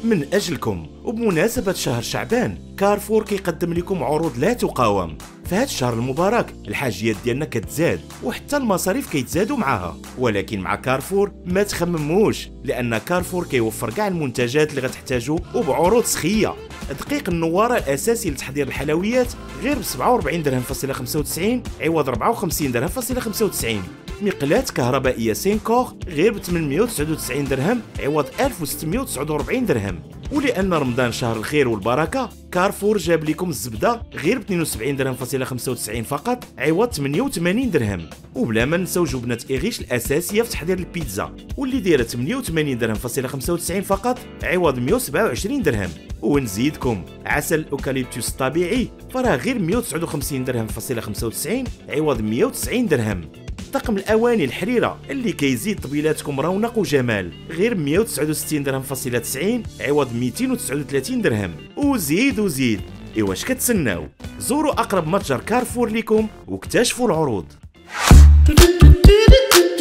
من أجلكم وبمناسبة شهر شعبان كارفور كيقدم لكم عروض لا تقاوم. في هذا الشهر المبارك الحاجيات ديالنا كتزاد وحتى المصاريف كيتزادوا معاها، ولكن مع كارفور ما تخمموش لأن كارفور كيوفر كاع المنتجات اللي غتحتاجو وبعروض سخية. دقيق النواره الاساسي لتحضير الحلويات غير ب 47 درهم فاصلة 95 عوض 54 درهم فاصلة 95. مقلاة كهربائية سينكور غير ب 899 درهم عوض 1649 درهم. ولأن رمضان شهر الخير والبركة كارفور جاب لكم الزبدة غير ب 72 درهم فاصلة 95 فقط عوض 88 درهم. وبلا ما نساو جبنة إغيش الأساسية في تحضير البيتزا واللي دايرة 88 درهم فاصلة 95 فقط عوض 127 درهم. ونزيدكم عسل الأوكاليبتوس الطبيعي فراه غير 159 درهم فاصلة 95 عوض 190 درهم. طقم الاواني الحريره اللي كيزيد طبيلاتكم رونق وجمال غير 169 درهم فاصلة 90 عوض 239 درهم. وزيد واش كتسناو؟ زوروا اقرب متجر كارفور لكم واكتشفوا العروض.